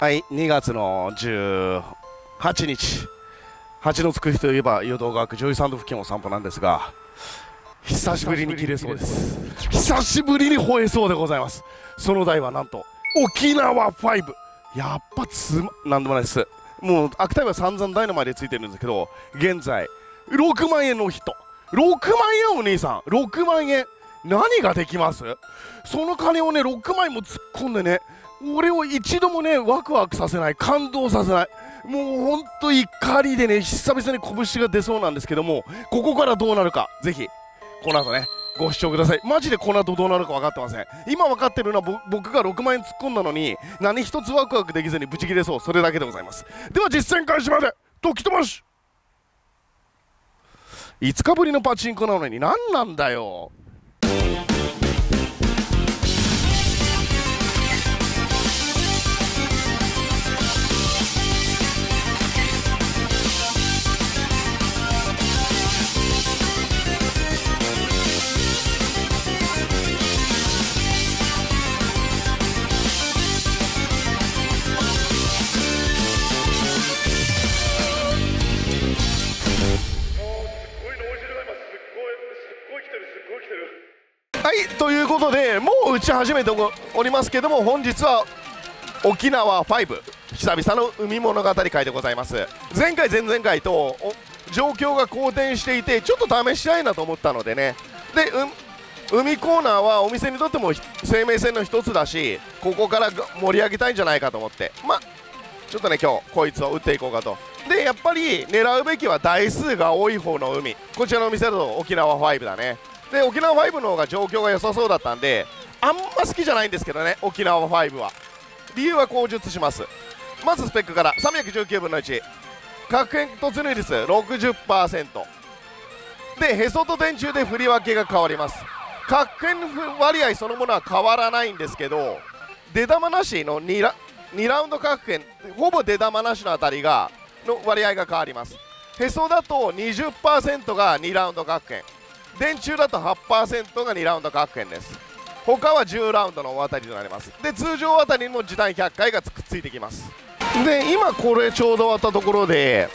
はい、2月の18日、蜂のつく日といえば淀川区ジョイサンド付近を散歩なんですが、久しぶりに切れそうです。久しぶりに吠えそうでございます。その台はなんと沖縄5。やっぱなんでもないです。もう悪態は散々台の前でついてるんですけど、現在6万円のヒット。6万円お兄さん、6万円何ができます？その金をね、6万円も突っ込んでね、俺を一度もねワクワクさせない、感動させない、もうほんと怒りでね久々に拳が出そうなんですけども、ここからどうなるか、ぜひこの後ねご視聴ください。マジでこの後どうなるか分かってません。今分かってるのは僕が6万円突っ込んだのに何一つワクワクできずにブチ切れそう、それだけでございます。では実践開始まで時飛ばし。5日ぶりのパチンコなのに何なんだよ。はい、ということでもう打ち始めておりますけども、本日は沖縄5、久々の海物語会でございます。前回前々回と状況が好転していて、ちょっと試したいなと思ったのでね。で、海コーナーはお店にとっても生命線の一つだし、ここから盛り上げたいんじゃないかと思って、ちょっとね今日こいつを打っていこうかと。でやっぱり狙うべきは台数が多い方の海、こちらのお店だと沖縄5だね。で沖縄5の方が状況が良さそうだったんで、あんま好きじゃないんですけどね、沖縄5は。理由は口述します。まずスペックから319分の1、確変突入率 60% で、へそと電柱で振り分けが変わります。確変割合そのものは変わらないんですけど、出玉なしの2ラウンド確変、ほぼ出玉なしのあたりの割合が変わります。へそだと 20% が2ラウンド確変、電柱だと 8% が2ラウンド確変です。他は10ラウンドの大当たりとなります。で通常当たりにも時短100回がくっついてきます。で今これちょうど終わったところで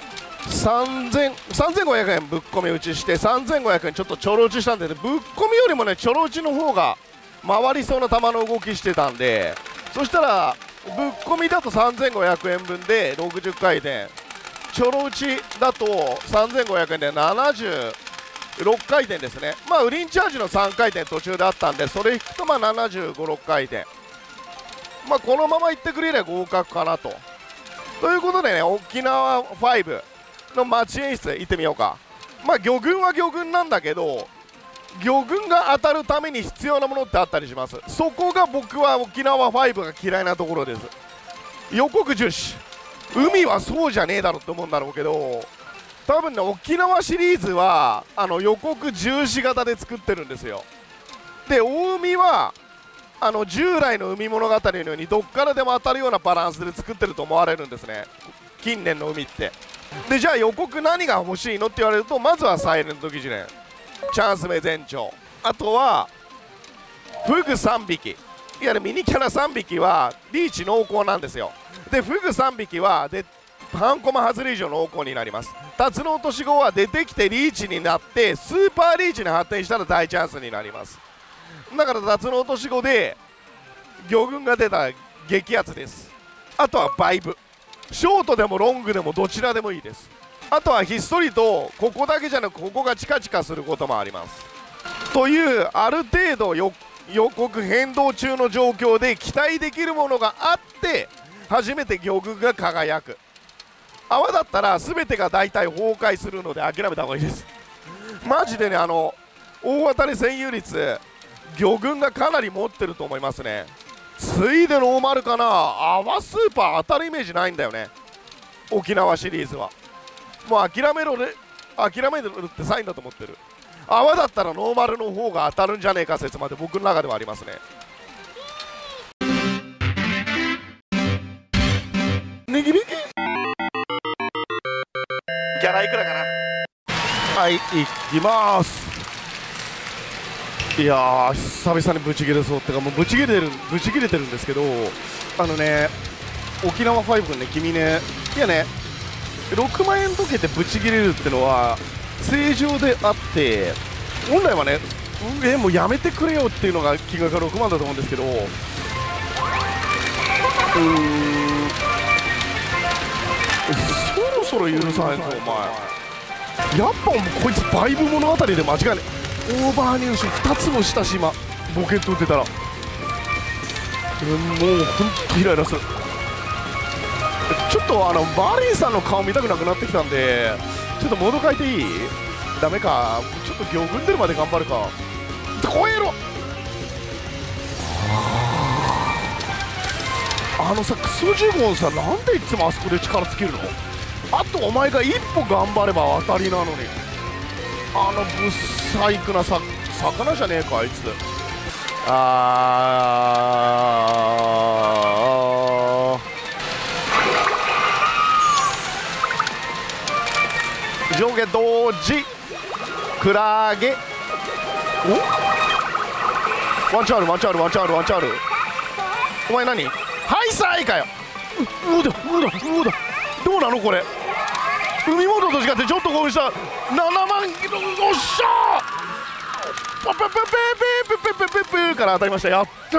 3500円ぶっ込み打ちして、3500円ちょっとちょろ打ちしたんで、ね、ぶっ込みよりもねちょろ打ちの方が回りそうな球の動きしてたんで、そしたらぶっ込みだと3500円分で60回転、ちょろ打ちだと3500円で76回転ですね。ウリンチャージの3回転途中であったんで、それ引くと75、6回転、このままいってくれれば合格かなと。ということでね、沖縄5の町演出行ってみようか。魚群は魚群なんだけど、魚群が当たるために必要なものってあったりします。そこが僕は沖縄5が嫌いなところです。予告重視、海はそうじゃねえだろって思うんだろうけど、多分ね沖縄シリーズは予告重視型で作ってるんですよ。で大海は従来の海物語のようにどっからでも当たるようなバランスで作ってると思われるんですね、近年の海って。でじゃあ予告何が欲しいのって言われると、まずはサイレント疑似連、チャンス目前兆、あとはフグ3匹、いわゆるミニキャラ3匹はリーチ濃厚なんですよ。でフグ3匹は半コマ外れ以上濃厚になります。タツノオトシゴは出てきてリーチになってスーパーリーチに発展したら大チャンスになります。だからタツノオトシゴで魚群が出たら激アツです。あとはバイブ、ショートでもロングでもどちらでもいいです。あとはひっそりとここだけじゃなくここがチカチカすることもあります。というある程度予告変動中の状況で期待できるものがあって初めて魚群が輝く。泡だったら全てが大体崩壊するので諦めた方がいいです。マジでね大当たり占有率魚群がかなり持ってると思いますね。ついでノーマルかな。泡スーパー当たるイメージないんだよね、沖縄シリーズは。もう諦めるってサインだと思ってる。泡だったらノーマルの方が当たるんじゃねえか説まで僕の中ではありますね。ネギネギギャラいくらかな。はい、いきます。いやー久々にブチ切れそうってか、もうブチ切れてるんですけど、 沖縄5君ね、君ね、いやね、6万円時計でブチ切れるってのは正常であって、本来はね、もうやめてくれよっていうのが金額が6万だと思うんですけど、そろそろ許さないぞ、お前。やっぱこいつバイブ物語で間違いない。オーバー入手2つもしたし、今ボケット打ってたらもうほんとイライラする。ちょっとバーリーさんの顔見たくなくなってきたんで、ちょっとモード変えていい？ダメか、ちょっと魚群出るまで頑張るか。超えろ。さ、クソジュゴンさ、なんでいつもあそこで力尽きるの？あとお前が一歩頑張れば当たりなのに、ブッサイクな魚じゃねえかあいつ。上下同時クラゲ。お、ワンチャンあるワンチャンあるワンチャンあるワンチャンある。お前何ハイサイかよ。うだどうなのこれ。海モードと違ってちょっと興奮した。7万キロ、おっしゃー。ペペペペペペペペペペから当たりました。やった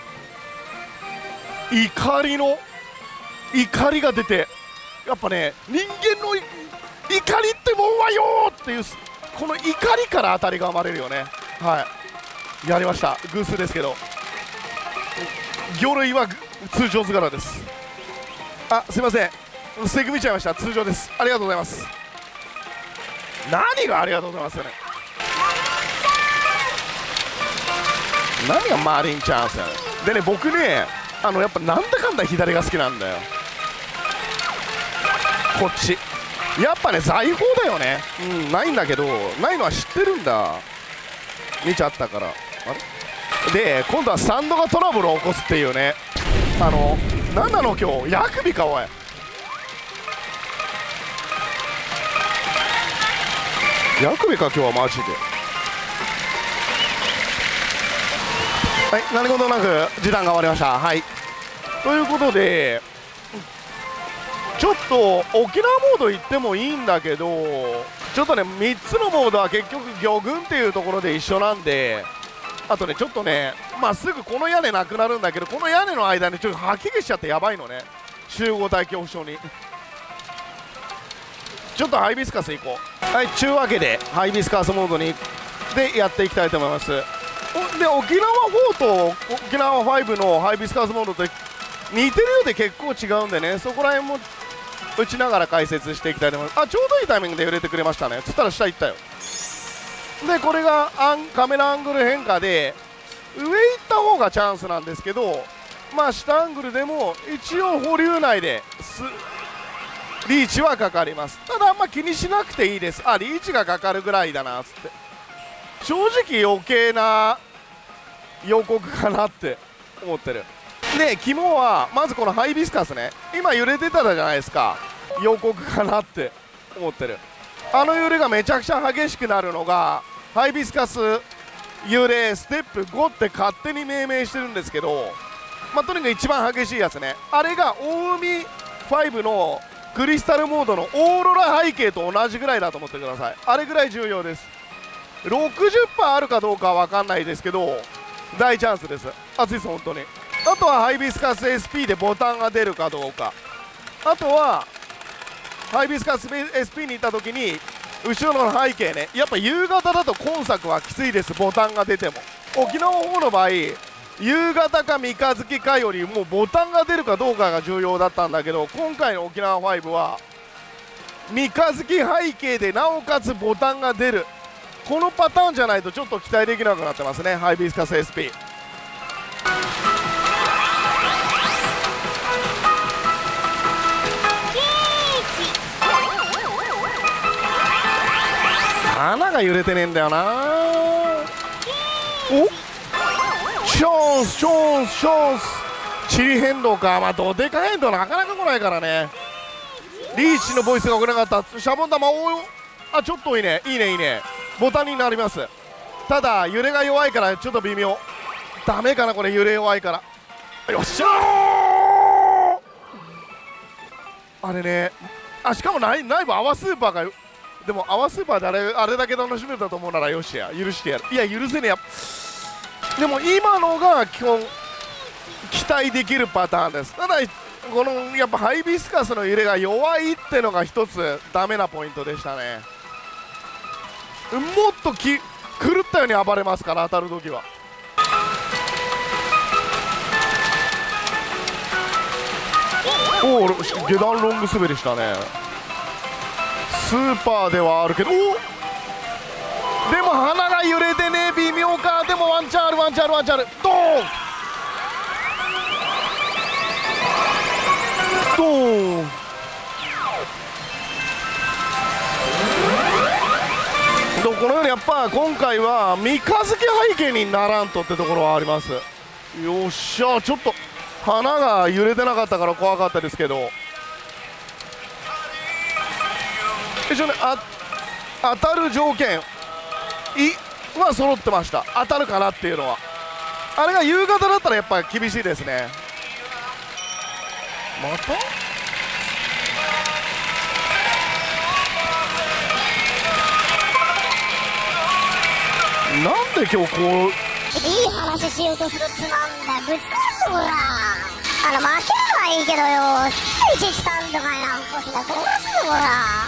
ー。怒りが出て、やっぱね、人間の怒りってもんはよーっていう、この怒りから当たりが生まれるよね。はい、やりました。偶数ですけど、魚類は通常図柄です。すいません、捨て組みちゃいました。通常です。ありがとうございます。何がありがとうございますよね。何がマリンチャンスやねん。でね、僕ね、やっぱなんだかんだ左が好きなんだよ。こっちやっぱね、財宝だよね。ないんだけど、ないのは知ってるんだ。見ちゃったから。で、今度はスタンドがトラブルを起こすっていうね。なんなの今日、ヤクビかおい。ヤクビか今日はマジで。はい、何事なく時短が終わりました。はい、ということで、ちょっと沖縄モード行ってもいいんだけど、ちょっとね、3つのモードは結局魚群っていうところで一緒なんで、あとね、ちょっとね、すぐこの屋根なくなるんだけど、この屋根の間にちょっと吐き気しちゃってやばいのね、集合体恐怖症に。ちょっとハイビスカス行こう。はい、ちゅうわけでハイビスカスモードにでやっていきたいと思います。で、沖縄4と沖縄5のハイビスカスモードって似てるようで結構違うんでね、そこら辺も打ちながら解説していきたいと思います。ちょうどいいタイミングで揺れてくれましたね。つったら下行ったよ。で、これがカメラアングル変化で上行った方がチャンスなんですけど、下アングルでも一応保留内でリーチはかかります。ただあんま気にしなくていいです。リーチがかかるぐらいだなっつって、正直余計な予告かなって思ってる。で、肝はまずこのハイビスカスね、今揺れてたじゃないですか。予告かなって思ってる。揺れがめちゃくちゃ激しくなるのがハイビスカス揺れステップ5って勝手に命名してるんですけど、とにかく一番激しいやつね、あれが大海5のクリスタルモードのオーロラ背景と同じぐらいだと思ってください。あれぐらい重要です。60% あるかどうかは分かんないですけど、大チャンスです。熱いです本当に。あとはハイビスカス SP でボタンが出るかどうか。あとはハイビスカス SP に行った時に後ろの背景ね、やっぱ夕方だと今作はきついです。ボタンが出ても。沖縄の方の場合夕方か三日月かよりもボタンが出るかどうかが重要だったんだけど、今回の沖縄5は三日月背景でなおかつボタンが出る、このパターンじゃないとちょっと期待できなくなってますね、ハイビスカス SP。穴が揺れてねえんだよな。お、チャンスチャンスチャンス。地理変動か。ドデカ変動なかなか来ないからね。リーチのボイスが送れなかった。シャボン玉ちょっといいね、いいねいいね。ボタンになります。ただ揺れが弱いからちょっと微妙。ダメかなこれ、揺れ弱いから。よっしゃー。 あれね、しかも内部泡スーパーが、でも泡スーパーであれだけ楽しめたと思うならよしや、許してやる。いや許せねえや。でも今のが基本期待できるパターンです。ただこのやっぱハイビスカスの揺れが弱いってのが一つダメなポイントでしたね。もっと狂ったように暴れますから、当たるときは。おお、下段ロング滑りしたね。スーパーではあるけど、おでも鼻が揺れてね、微妙か。でもワンチャンある、ワンチャンある、ワンチャンある。ドーンドーン。このようにやっぱ今回は三日月背景にならんとってところはあります。よっしゃ、ちょっと花が揺れてなかったから怖かったですけど、一応ね、当たる条件は揃ってました。当たるかなっていうのは。あれが夕方だったらやっぱ厳しいですね。またなんで今日こういい話しようとするつまんだよ。ぶつかるぞほら。負ければいいけどよ、113とかになんこしなくなすぞほら。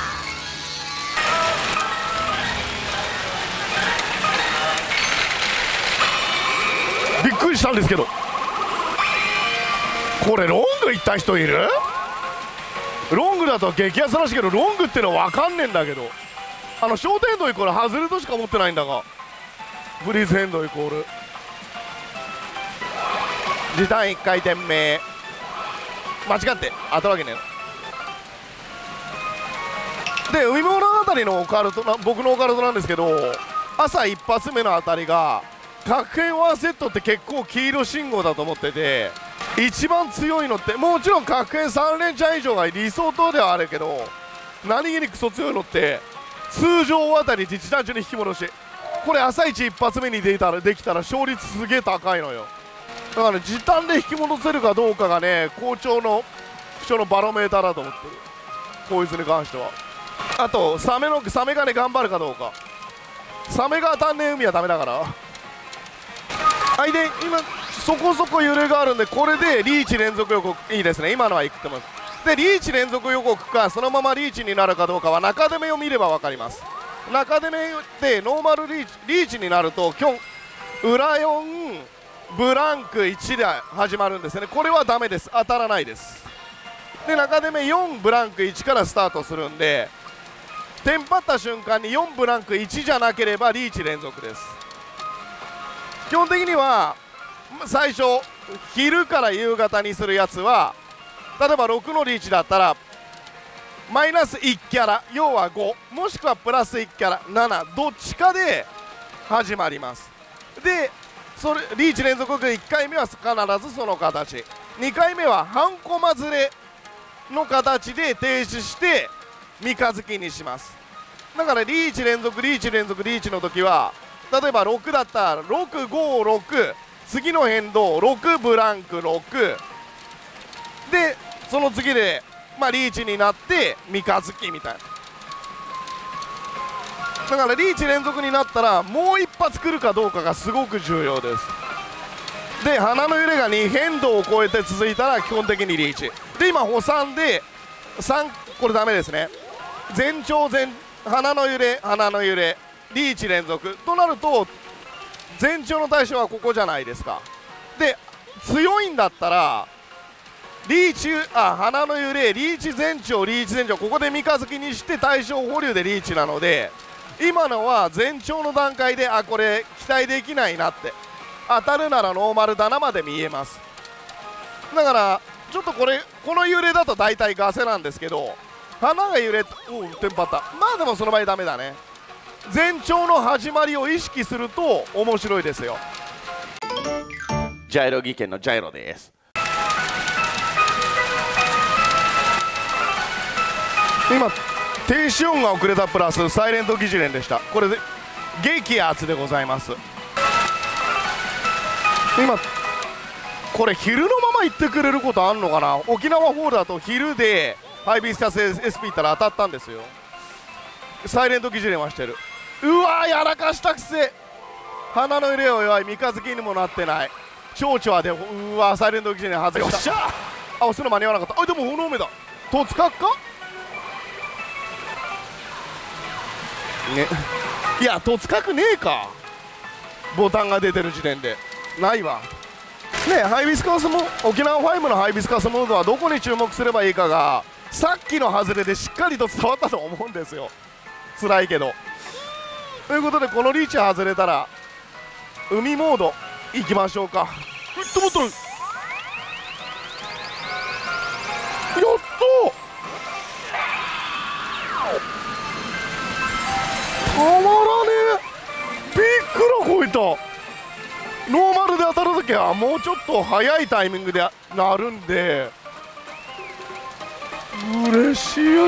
びっくりしたんですけど、これロングいった人いる？ロングだと激安らしいけど、ロングってのは分かんねえんだけど、ショートエンドイコール外れとしか思ってないんだが、フリーズエンドイコール時短1回転目、間違って当たるわけねえ。で海物語のオカルト僕のオカルトなんですけど、朝一発目の当たりが確変ワンセットって結構黄色信号だと思ってて、一番強いのってもちろん確変3連チャン以上が理想等ではあるけど、何気にクソ強いのって通常大当たりで時短中に引き戻し、これ朝一一発目にできたら勝率すげえ高いのよ。だから、ね、時短で引き戻せるかどうかがね、好調の不調のバロメーターだと思ってる、こいつに関しては。あとサメがね頑張るかどうか。サメが当たんねえ海はダメだから。はい、で今そこそこ揺れがあるんで、これでリーチ連続予告いいですね。今のはいくってます。でリーチ連続予告かそのままリーチになるかどうかは中出目を見れば分かります。中出目でノーマルリーチになると裏4ブランク1で始まるんですね。これはダメです、当たらないです。で中出目4ブランク1からスタートするんで、テンパった瞬間に4ブランク1じゃなければリーチ連続です。基本的には最初昼から夕方にするやつは、例えば6のリーチだったらマイナス1キャラ、要は5もしくはプラス1キャラ7、どっちかで始まります。でリーチ連続1回目は必ずその形、2回目は半コマずれの形で停止して三日月にします。だからリーチ連続リーチ連続リーチの時は、例えば6だったら656、次の変動6ブランク6で、その次でリーチになって三日月みたいな。だからリーチ連続になったらもう一発来るかどうかがすごく重要です。で鼻の揺れが2変動を超えて続いたら基本的にリーチで、今補3で3、これダメですね。前兆鼻の揺れリーチ連続となると、前兆の対象はここじゃないですか。で強いんだったら鼻の揺れリーチ前兆ここで三日月にして対象保留でリーチなので、今のは前兆の段階でこれ期待できないなって、当たるならノーマルだなまで見えます。だからちょっとこの揺れだと大体ガセなんですけど、鼻が揺れテンパった、でもその場合ダメだね。前兆の始まりを意識すると面白いですよ。ジャイロ技研のジャイロです。今停止音が遅れたプラスサイレント疑似連でした。これで激アツでございます。今これ昼のまま行ってくれることあんのかな。沖縄ホールだと昼でハイビスカス SP いったら当たったんですよ。サイレントギジレマしてる。うわー、やらかしたくせ。鼻の入れは弱い。三日月にもなってない。蝶々はで、うわー、サイレントギジレ外した。よっしゃー。あ、押すの間に合わなかった。あ、でも炎目だ。とつかっかね。いや、とつかくねえか。ボタンが出てる時点でないわね。ハイビスカスも沖縄5のハイビスカスモードはどこに注目すればいいかがさっきの外れでしっかりと伝わったと思うんですよ。辛いけど。ということでこのリーチ外れたら海モードいきましょうか。ペットボトルやったたまらねえ。びっくらこいた。ノーマルで当たるときはもうちょっと早いタイミングでなるんで嬉しい。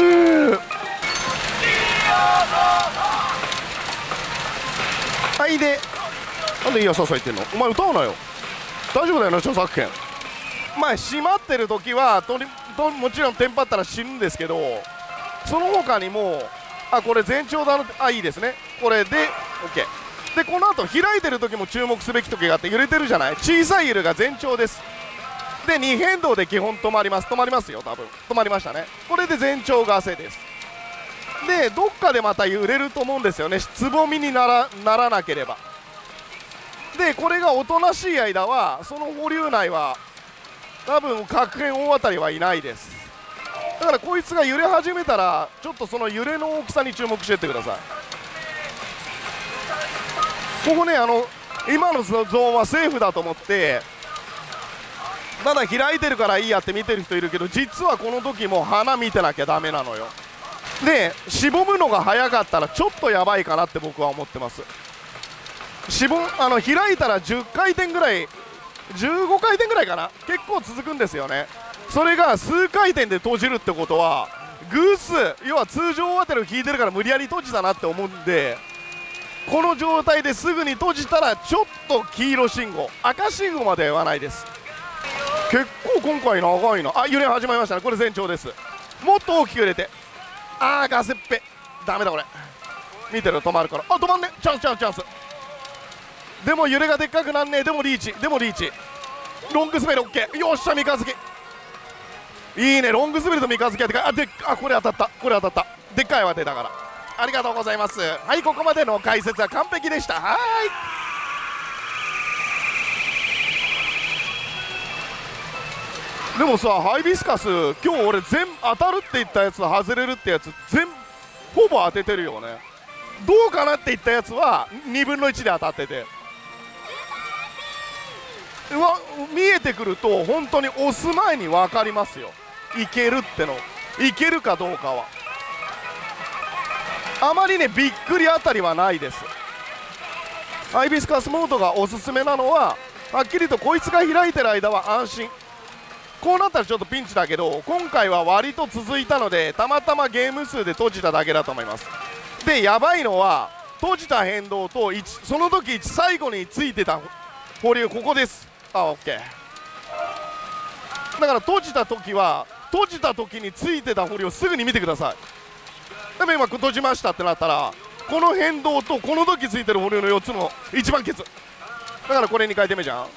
はいで、なんでいいよそうそう言ってんの。お前歌うなよ。大丈夫だよな著作権。まあ閉まってる時はもちろんテンパったら死ぬんですけど、その他にもこれ前兆だな。いいですね。これで OK で、この後開いてる時も注目すべき時があって、揺れてるじゃない。小さい揺れが前兆です。で2変動で基本止まります。止まりますよ。多分止まりましたね。これで前兆が汗です。でどっかでまた揺れると思うんですよね。つぼみにならなければ。でこれがおとなしい間はその保留内は多分確変大当たりはいないです。だからこいつが揺れ始めたらちょっとその揺れの大きさに注目していってください。ここね、今のゾーンはセーフだと思ってまだ開いてるからいいやって見てる人いるけど、実はこの時も花見てなきゃダメなのよ。でしぼむのが早かったらちょっとやばいかなって僕は思ってます。開いたら10回転ぐらい15回転ぐらいかな、結構続くんですよね。それが数回転で閉じるってことは偶数、要は通常大当たりを引いてるから無理やり閉じたなって思うんで、この状態ですぐに閉じたらちょっと黄色信号、赤信号までは言わないです。結構今回長いな。揺れ始まりましたね。これ前兆です。もっと大きく揺れて、ガセッペダメだこれ。見てる、止まるから。止まんね。チャンスチャンスチャンス。でも揺れがでっかくなんねえ。でもリーチロング滑り OK。 よっしゃ三日月いいね。ロング滑りと三日月やってこれ当たった。でっかいわ手だから。ありがとうございます。はい、ここまでの解説は完璧でした。はい。でもさ、ハイビスカス今日俺全部当たるって言ったやつ外れるってやつほぼ当ててるよね。どうかなって言ったやつは2分の1で当たってて、見えてくると本当に押す前に分かりますよ。いけるっての、いけるかどうかは。あまりねびっくり当たりはないです。ハイビスカスモードがおすすめなのははっきりとこいつが開いてる間は安心。こうなったらちょっとピンチだけど今回は割と続いたのでたまたまゲーム数で閉じただけだと思います。でやばいのは閉じた変動とその時最後についてた保留、ここです。OK。 だから閉じた時についてた保留をすぐに見てください。でも今閉じましたってなったらこの変動とこの時ついてる保留の4つの一番ケツだからこれ2回転目じゃん。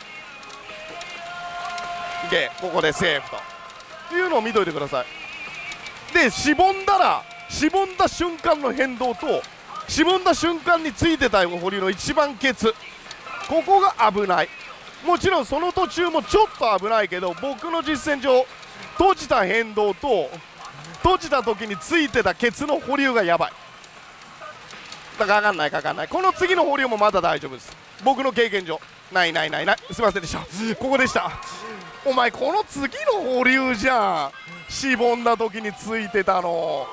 でここでセーフというのを見といてください。でしぼんだ瞬間の変動としぼんだ瞬間についてた保留の一番ケツ、ここが危ない。もちろんその途中もちょっと危ないけど僕の実践上閉じた変動と閉じた時についてたケツの保留がやばい。だからかかんない。この次の保留もまだ大丈夫です。僕の経験上ない。すいませんでした。ここでした。お前この次の保留じゃん。しぼんだ時についてたの。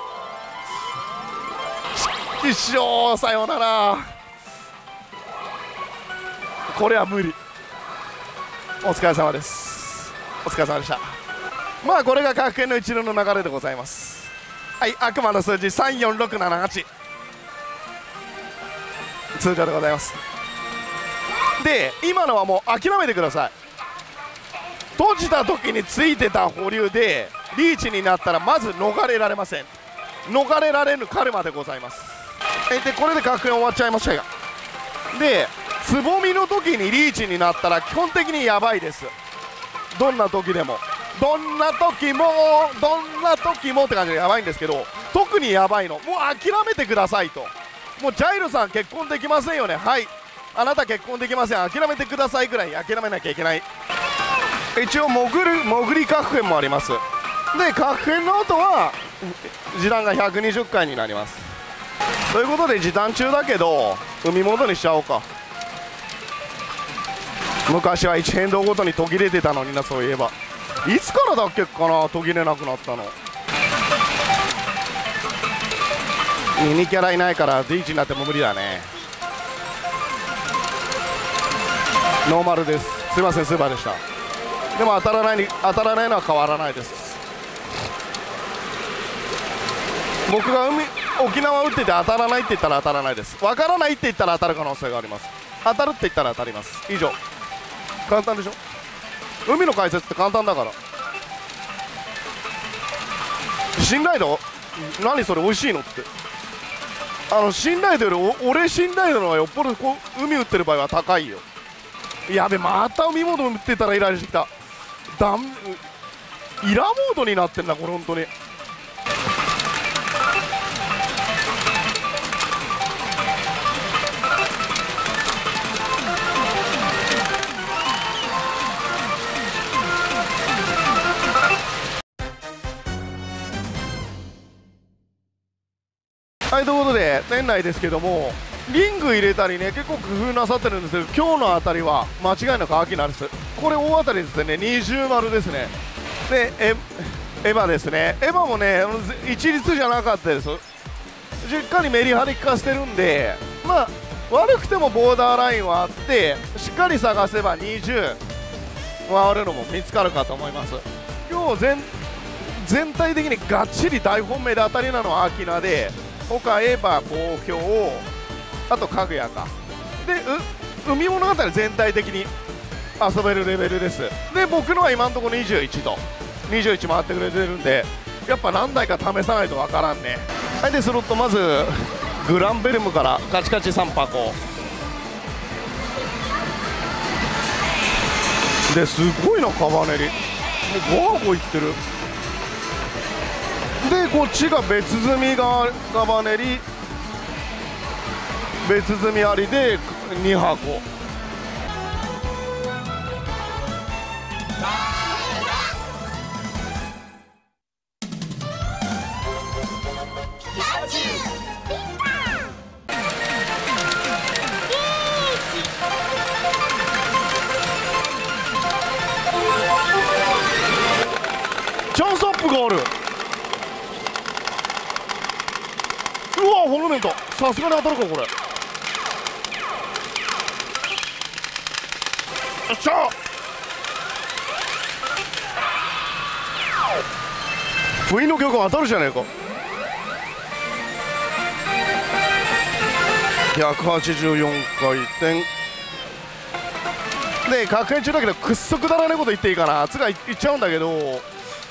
一生さようなら。これは無理。お疲れ様です。お疲れ様でした。まあこれが確変の一連の流れでございます。はい、悪魔の数字34678通常でございます。で今のはもう諦めてください。閉じた時についてた保留でリーチになったらまず逃れられません。逃れられぬカルマでございます。でこれで学園終わっちゃいましたが、でつぼみの時にリーチになったら基本的にやばいです。どんな時でもどんな時もって感じでやばいんですけど、特にやばいのもう諦めてくださいと。もうジャイルさん結婚できませんよね、はい、あなた結婚できません、諦めてくださいぐらい諦めなきゃいけない。一応潜り確変もあります。で確変の後は時短が120回になります。ということで時短中だけど海モードにしちゃおうか。昔は1変動ごとに途切れてたのにな、そういえば。いつからだっけかな、途切れなくなったの。ミニキャラいないからリーチになっても無理だね。ノーマルです、すいません、スーパーでした。でも当たらないのは変わらないです。僕が沖縄打ってて当たらないって言ったら当たらないです。分からないって言ったら当たる可能性があります。当たるって言ったら当たります。以上。簡単でしょ。海の解説って簡単だから。信頼度何それ美味しいのって。信頼度より俺信頼度の方がよっぽどこう海打ってる場合は高いよ。やべ、また海モード打ってたらイライラしてきた。イラモードになってんだこれ本当に。はい、ということで店内ですけども、リング入れたりね結構工夫なさってるんですけど、今日の当たりは間違いなくアキナです。これ大当たりですね、20丸ですね。でエヴァですね、エヴァもね一律じゃなかったです。しっかりメリハリ効かせてるんで、まあ悪くてもボーダーラインはあって、しっかり探せば20回るのも見つかるかと思います。今日全体的にがっちり大本命で当たりなのはアキナで、他エヴァ、東京、あとかぐやかで海物語全体的に遊べるレベルです。で僕のは今のところ21と21回ってくれてるんで、やっぱ何台か試さないとわからんね。はい、でスロットまずグランベルムからカチカチ3箱ですごいな、カバネリもう5箱いってる。でこっちが別積みがカバネリ、別積みありで2箱。チャンスアップがある。うわホルメントさすがに当たるかこれ。よっしゃ不意の曲当たるじゃねえか。184回転で確変中だけどくっそくだらねえこと言っていいかな、つが言っちゃうんだけど、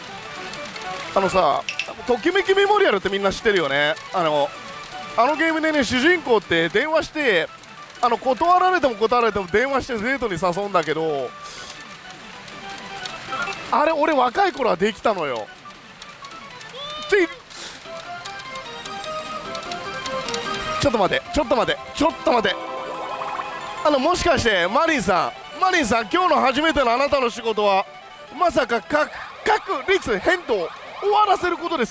さときめきメモリアルってみんな知ってるよね。あのゲームでね主人公って電話して断られても断られても電話してデートに誘うんだけど、あれ俺若い頃はできたのよ。ちょっと待てもしかしてマリンさん今日の初めてのあなたの仕事はまさか確率変動を終わらせることです。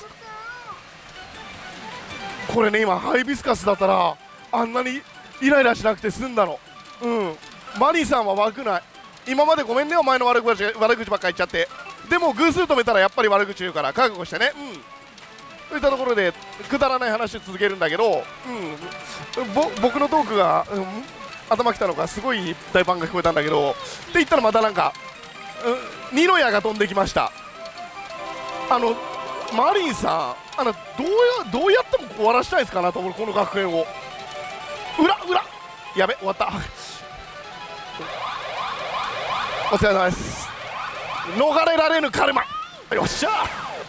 これね今ハイビスカスだったらあんなにイライラしなくて済んだの。マリンさんは悪くない。今までごめんねお前の悪口ばっかり言っちゃって。でも偶数止めたらやっぱり悪口言うから覚悟してね。といったところでくだらない話を続けるんだけど、僕のトークが、頭きたのかすごい大パンが聞こえたんだけどって言ったらまたなんか、ニノヤが飛んできました。マリンさんどうやっても終わらせたいですかなと思うこの学園を。裏やべ終わったお疲れ様です。逃れられぬカルマよっしゃ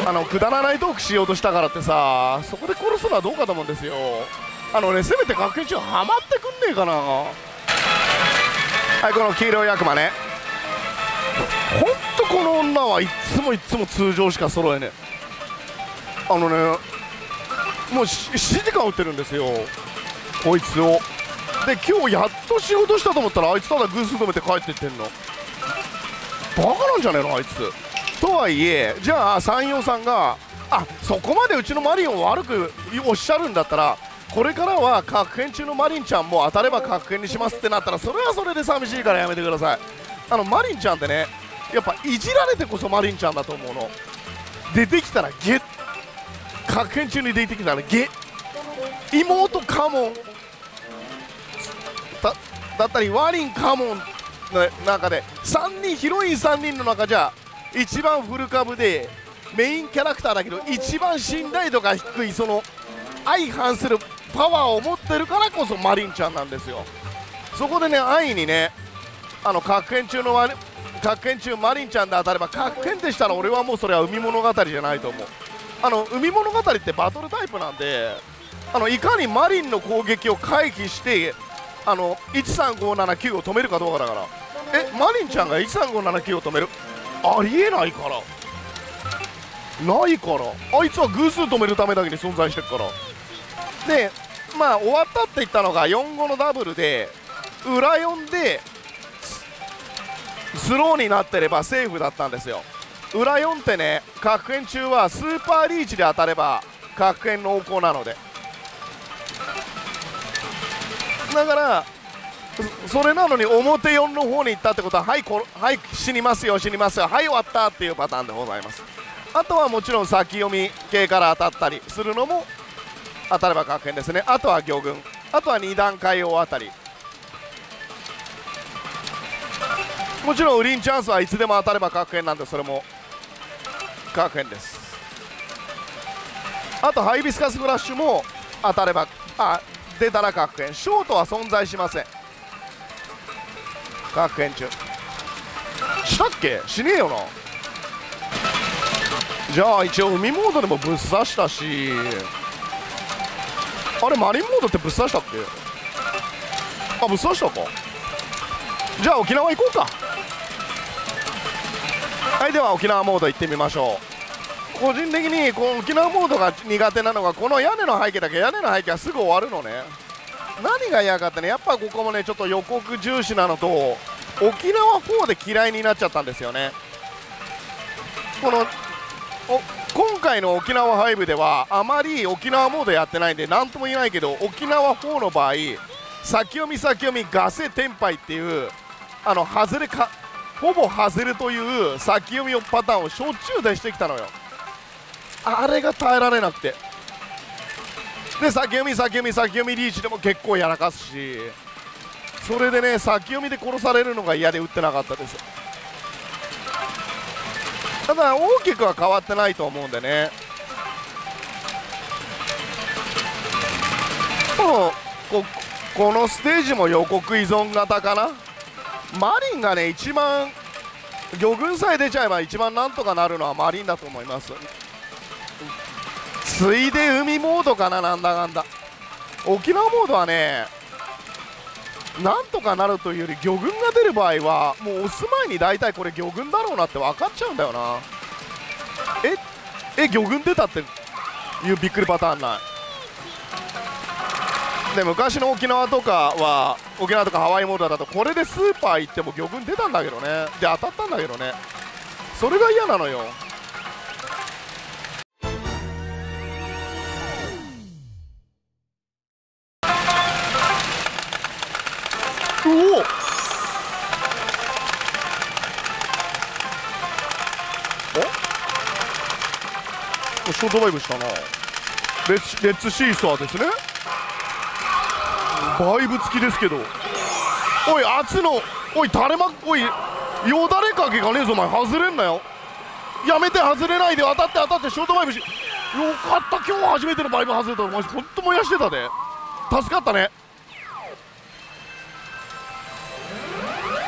くだらないトークしようとしたからってさ、そこで殺すのはどうかと思うんですよ。せめて学園中ハマってくんねえかな。はい、この黄色い悪魔ね、ほんとこの女はいっつも通常しか揃えねえ。もう7時間打ってるんですよ、こいつを。で今日やっと仕事したと思ったら、あいつただ偶数止めて帰ってってんの。バカなんじゃねえのあいつ。とはいえ、じゃあ山陽さんがそこまでうちのマリンを悪くおっしゃるんだったら、これからは確変中のマリンちゃんも当たれば確変にしますってなったら、それはそれで寂しいからやめてください。マリンちゃんってね、やっぱいじられてこそマリンちゃんだと思うの。出てきたらゲッ、確変中に出てきたらゲッ、妹カモンだったりワリンカモンの中でヒロイン3人の中じゃ一番フル株でメインキャラクターだけど一番信頼度が低い、その相反するパワーを持ってるからこそマリンちゃんなんですよ。そこでね、安易にね、確変中マリンちゃんで当たれば確変でしたら、俺はもうそれは海物語じゃないと思う。海物語ってバトルタイプなんで、いかにマリンの攻撃を回避して13579を止めるかどうかだから。マリンちゃんが13579を止める、ありえないからないから、あいつは偶数止めるためだけに存在してるから。でまあ終わったって言ったのが4-5のダブルで裏4でスローになってればセーフだったんですよ。裏4ってね、確変中はスーパーリーチで当たれば確変濃厚なので、だからそれなのに表4の方に行ったってことは、はい、死にますよ、はい、終わったっていうパターンでございます。あとはもちろん先読み系から当たったりするのも当たれば確変ですね。あとは魚群、あとは2段階大当たり、もちろんウリンチャンスはいつでも当たれば確変なんで、それも確変です。あとハイビスカスフラッシュも当たれば出たら確変。ショートは存在しません。確変中したっけ、しねえよな。じゃあ一応海モードでもぶっ刺したし、あれマリンモードってぶっ刺したっけ。ぶっ刺したか。じゃあ沖縄行こうか。はい、では沖縄モード行ってみましょう。個人的にこの沖縄モードが苦手なのが、この屋根の背景だけ。屋根の背景はすぐ終わるのね。何が嫌かってね、やっぱここもねちょっと予告重視なのと、沖縄4で嫌いになっちゃったんですよね。今回の沖縄5ではあまり沖縄モードやってないんで何とも言えないけど、沖縄4の場合先読みガセテンパイっていう外れかほぼ外れという先読みパターンをしょっちゅう出してきたのよ。あれが耐えられなくて、で先読みリーチでも結構やらかすし、それでね先読みで殺されるのが嫌で打ってなかったです。ただ大きくは変わってないと思うんでね。このステージも予告依存型かな。マリンがね一番魚群さえ出ちゃえば一番なんとかなるのはマリンだと思います。ついで海モードかな、なんだかんだ。沖縄モードはねなんとかなるというより、魚群が出る場合はもう押す前に大体これ魚群だろうなって分かっちゃうんだよな。魚群出たっていうびっくりパターンない。で昔の沖縄とかハワイモードだとこれでスーパー行っても魚群出たんだけどね。で当たったんだけどね、それが嫌なのよ。ショートバイブしたな。レッツシーサーですね。バイブ付きですけど、おい圧のおいおいよだれかけがねえぞお前、外れんなよ。やめて、外れないで。当たってショートバイブよかった。今日初めてのバイブ外れた。お前ほんと燃やしてたで。助かったね。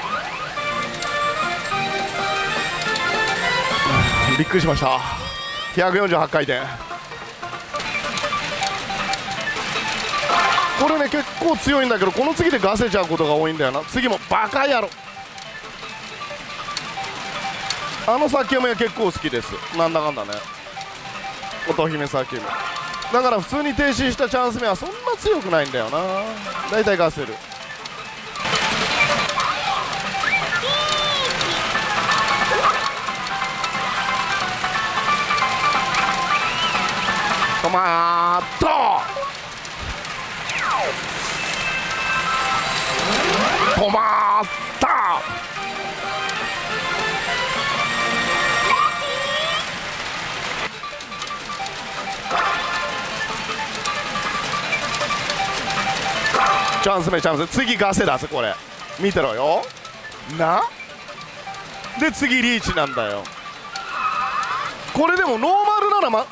びっくりしました。 148回転。これね結構強いんだけど、この次でガセちゃうことが多いんだよな。次もバカ野郎、あの先読みは結構好きです。なんだかんだね、乙姫先読みだから普通に停止したチャンス目はそんな強くないんだよな。だいたいガセる。止まった、止まった。チャンス目チャンス、次ガセだぜこれ、見てろよな。で次リーチなんだよ。これでもノーマルなら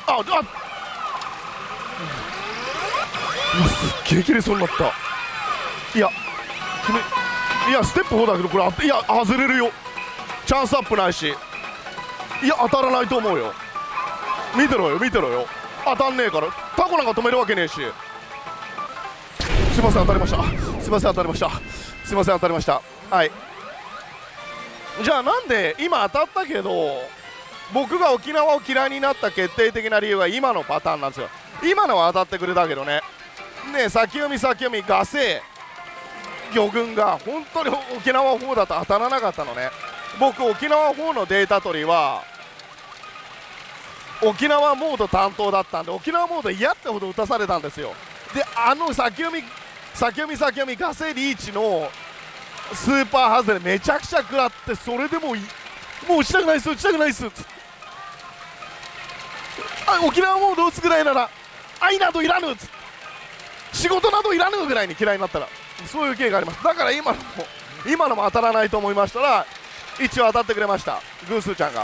すっげえ切れそうになった。いやステップ4だけどこれいや外れるよ。チャンスアップないし、いや当たらないと思うよ。見てろよ見てろよ、当たんねえから。タコなんか止めるわけねえし。すいません当たりました、すいません当たりました、すいません当たりました。はい、じゃあなんで今当たったけど僕が沖縄を嫌いになった決定的な理由は今のパターンなんですよ。今のは当たってくれたけどね、先読みガセ魚群が本当に沖縄4だと当たらなかったのね。僕沖縄4のデータ取りは沖縄モード担当だったんで、沖縄モード嫌ってほど打たされたんですよ。で先読みガセリーチのスーパー外れめちゃくちゃ食らって、それでもう打ちたくないっす打ちたくないっす、沖縄モード打つぐらいなら愛などいらぬっつって、仕事などいらぬぐらいに嫌いになったら、そういう経があります。だから今のも当たらないと思いましたら一応当たってくれました、偶数ちゃんが。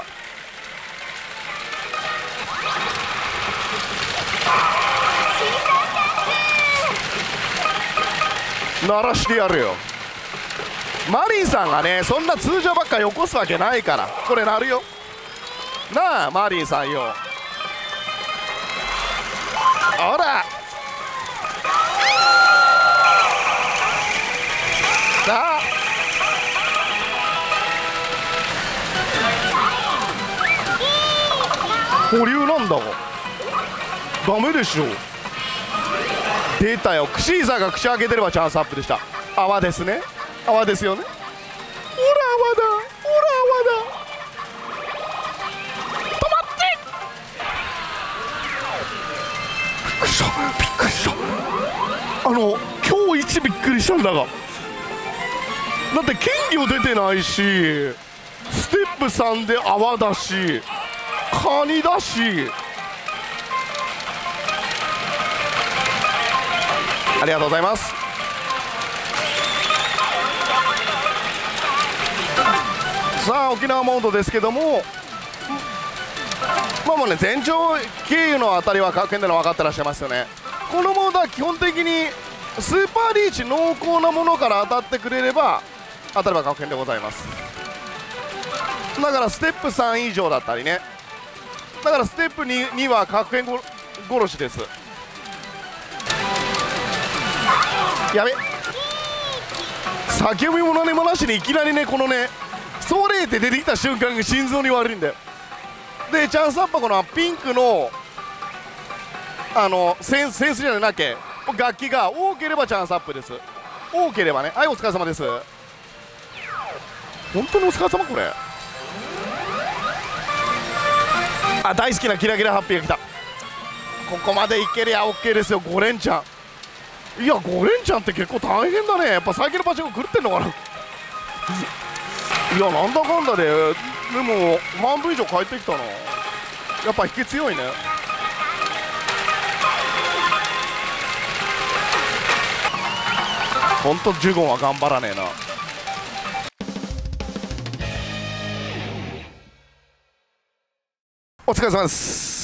鳴らしてやるよ。マリンさんがねそんな通常ばっかよこすわけないから、これ鳴るよなあマリンさんよ。ほらさあ保留なんだがダメでしょ。出たよ、クシーザーが口開けてればチャンスアップでした。泡ですね、泡ですよね。ほら泡だ、ほら泡だ、止まって。びっくりしたびっくりした、今日一びっくりしたんだが、だって権利出てないしステップ3で泡だしカニだし。ありがとうございます。さあ沖縄モードですけども、もうね全長経由の当たりは各県での分かってらっしゃいますよね。このモードは基本的にスーパーリーチ濃厚なものから当たってくれれば当たれば各県でございます。だからステップ3以上だったりね、だからステップ 2は各県殺しです。やべ、叫びも何もなしにいきなりねこのねソレーって出てきた瞬間が心臓に悪いんだよ。でチャンスアッパーこのピンクのセンスじゃなきゃ楽器が多ければチャンスアップです。多ければね。はい、お疲れ様です。本当にお疲れ様。これ大好きなキラキラハッピーが来た。ここまでいけりゃ OK ですよ。5連チャン。いや5連チャンって結構大変だね。やっぱ最近のパチンコ狂ってんのかな。いやなんだかんだでも半分以上返ってきたな。やっぱ引き強いね。ほんとジュゴンは頑張らねえな。お疲れ様です。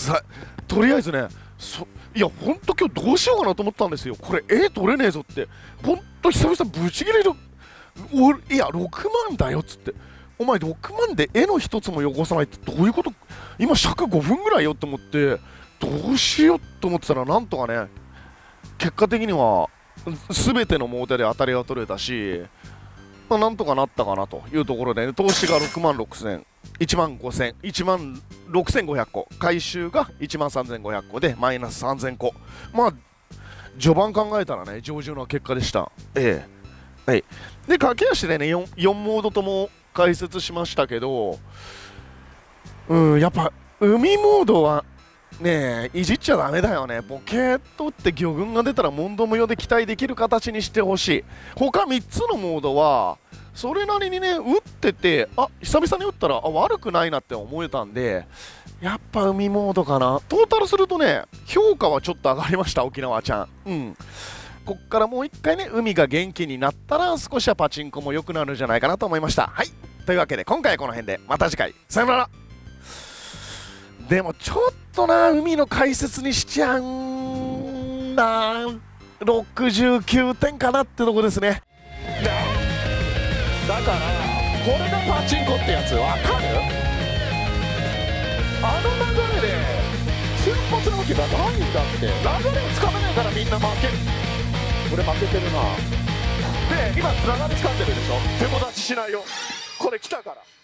とりあえずねいやほんと今日どうしようかなと思ったんですよ。これ取れねえぞってほんと久々ブチギレる。いや6万だよっつってお前6万で絵の一つも汚さないってどういうこと、今尺5分ぐらいよって思って、どうしようと思ってたら、なんとかね結果的には全てのモーテで当たりが取れたし、まあ、なんとかなったかなというところで、ね、投資が6万6000、1万5000、1万6500個、回収が1万3500個でマイナス3000個、まあ序盤考えたらね上々な結果でした。はい、で駆け足でね 4モードとも解説しましたけど、やっぱ海モードはねいじっちゃダメだよね。ポケットって魚群が出たら問答無用で期待できる形にしてほしい。他3つのモードはそれなりにね打ってて、久々に打ったら悪くないなって思えたんで、やっぱ海モードかな。トータルするとね評価はちょっと上がりました、沖縄ちゃん。こっからもう一回ね海が元気になったら少しはパチンコも良くなるんじゃないかなと思いました。はい、というわけで今回はこの辺で、また次回さよなら。でもちょっとな海の解説にしちゃうんだ、69点かなってとこですね。だからこれがパチンコってやつわかる？あの流れで先発なわけがないんだって。流れをつかめないからみんな負ける。俺負けてるな。で今つながりつかんでるでしょ。手も出ししないよ。これ来たから。